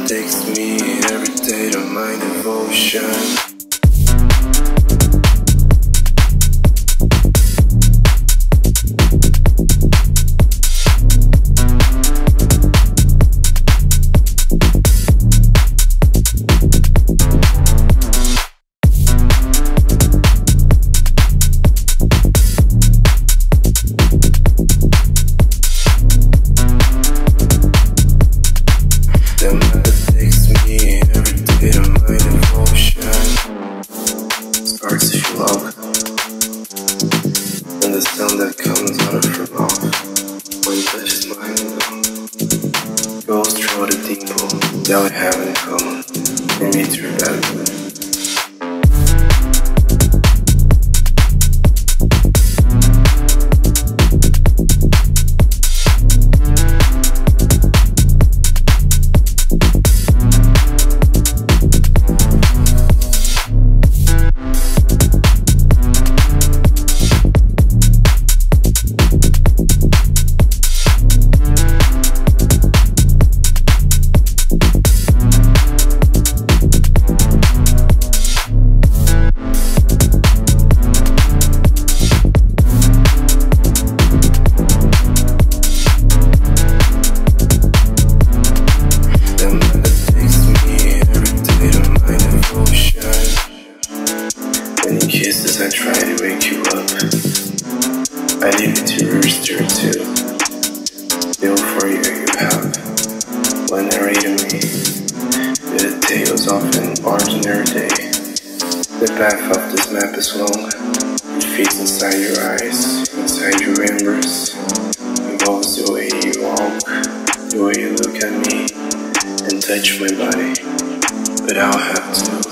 takes me every day to my devotion. And the sound that comes out of her mouth when it touches mine goes through the dimple that we have in common and meets her better. Kisses, I try to wake you up. I leave it to rooster too. Feel for you have when narrating me. The tales of an ordinary day. The path of this map is long. It feeds inside your eyes, inside your embers. Involves the way you walk, the way you look at me, and touch my body. But I'll have to.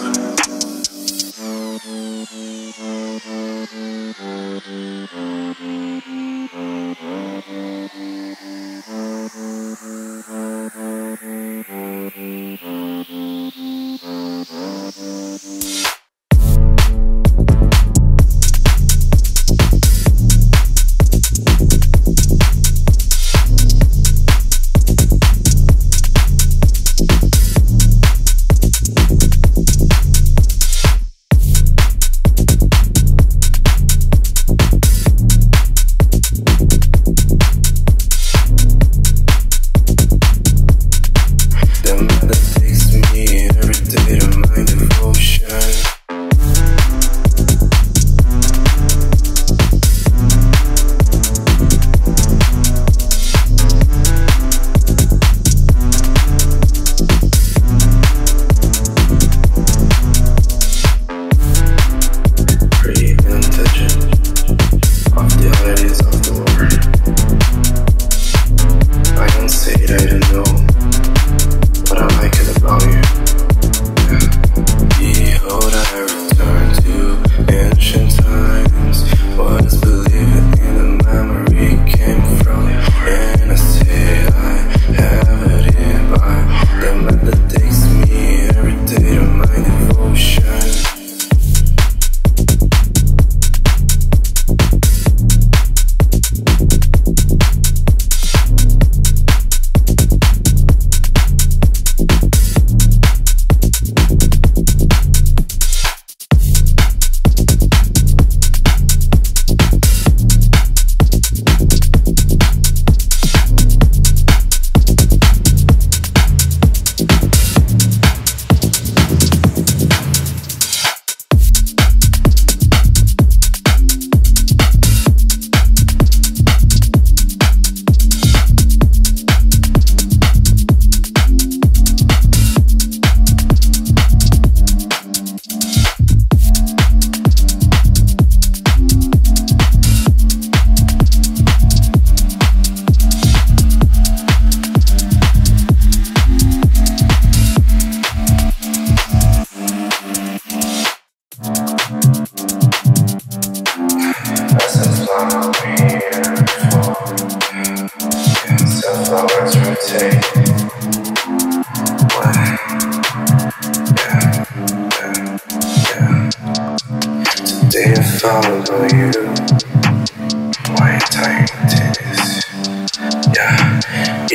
Follow you, white tight tennis. Yeah,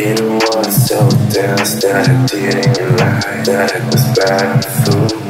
It was so dense that I didn't lie, that it was bad food.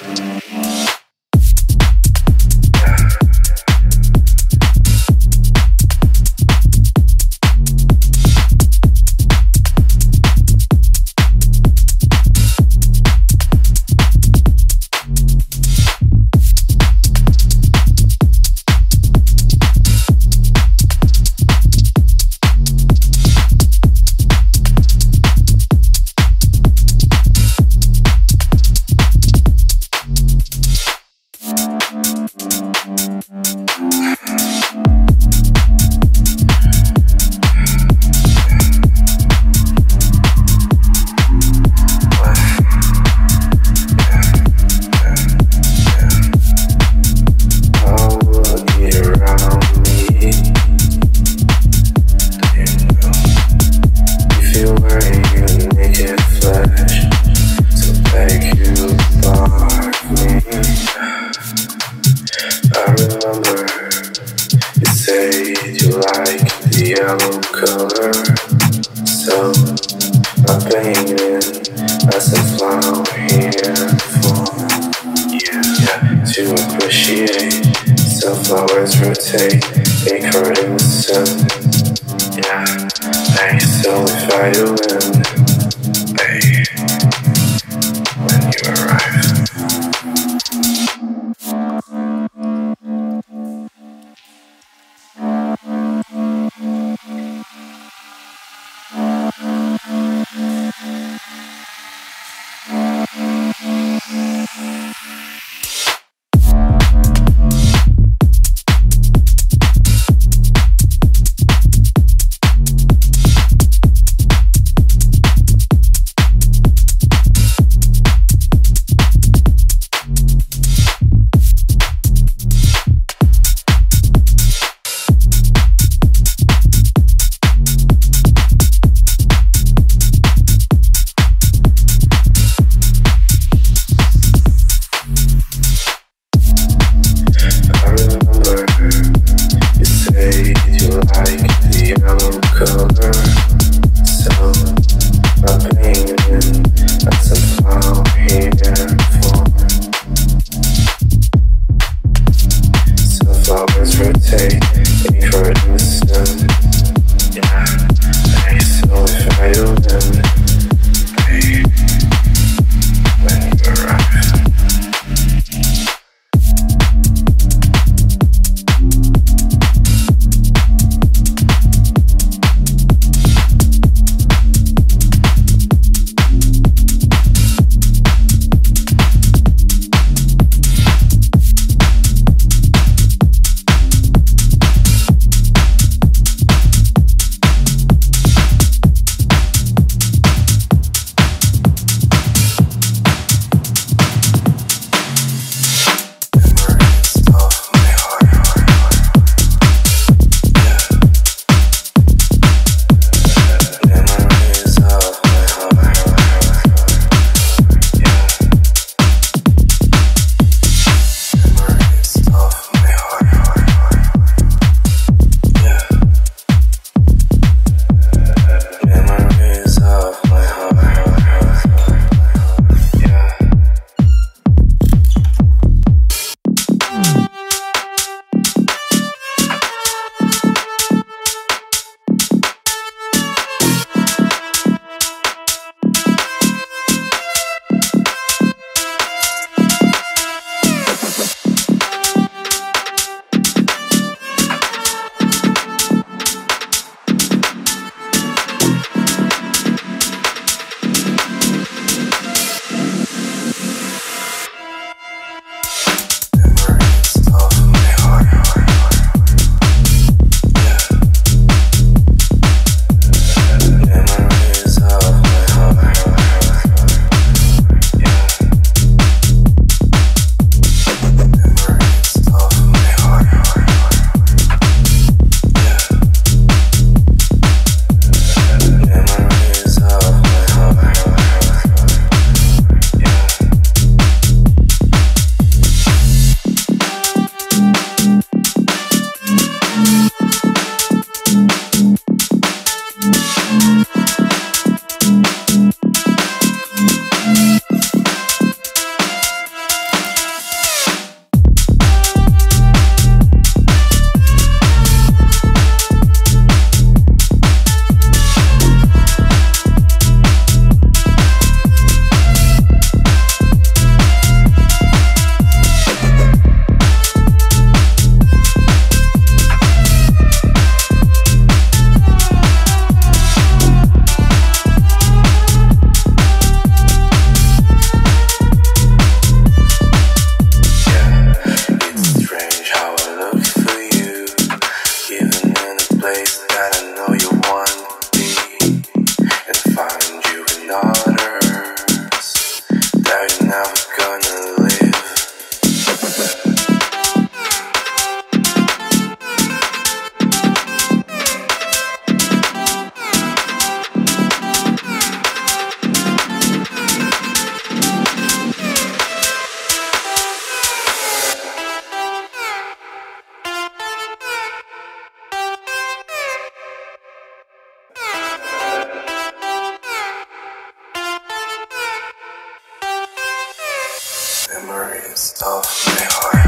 Yellow color, so I painted as a flower here for to appreciate. So flowers rotate, they current in the sun. Hey, so if I do win, hey, when you arrive. daughters that you're never gonna leave. Memories of my heart.